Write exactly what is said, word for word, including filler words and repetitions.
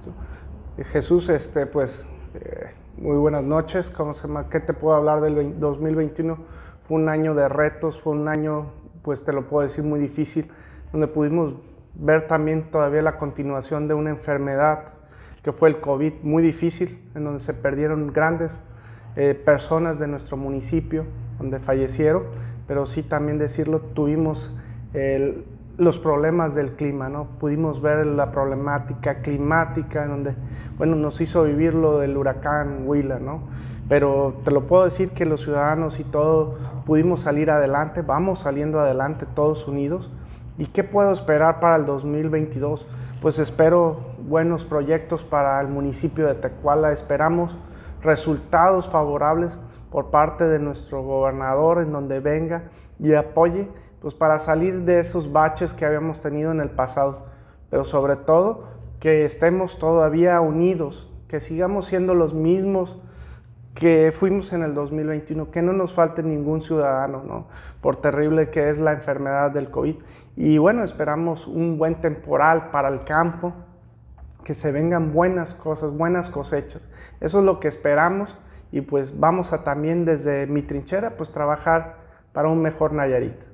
Jesús, este, pues, eh, muy buenas noches. ¿Cómo se llama? ¿Qué te puedo hablar del dos mil veintiuno? Fue un año de retos, fue un año, pues te lo puedo decir, muy difícil, donde pudimos ver también todavía la continuación de una enfermedad que fue el COVID, muy difícil, en donde se perdieron grandes eh, personas de nuestro municipio, donde fallecieron, pero sí también decirlo, tuvimos el, los problemas del clima, ¿no? Pudimos ver la problemática climática, en donde, bueno, nos hizo vivir lo del huracán Willa, ¿no? Pero te lo puedo decir que los ciudadanos y todo pudimos salir adelante, vamos saliendo adelante todos unidos. ¿Y qué puedo esperar para el dos mil veintidós? Pues espero buenos proyectos para el municipio de Tecuala, esperamos resultados favorables por parte de nuestro gobernador, en donde venga y apoye, pues para salir de esos baches que habíamos tenido en el pasado, pero sobre todo que estemos todavía unidos, que sigamos siendo los mismos que fuimos en el dos mil veintiuno, que no nos falte ningún ciudadano, ¿no? Por terrible que es la enfermedad del COVID. Y bueno, esperamos un buen temporal para el campo, que se vengan buenas cosas, buenas cosechas. Eso es lo que esperamos y pues vamos a también desde mi trinchera pues trabajar para un mejor Nayarit.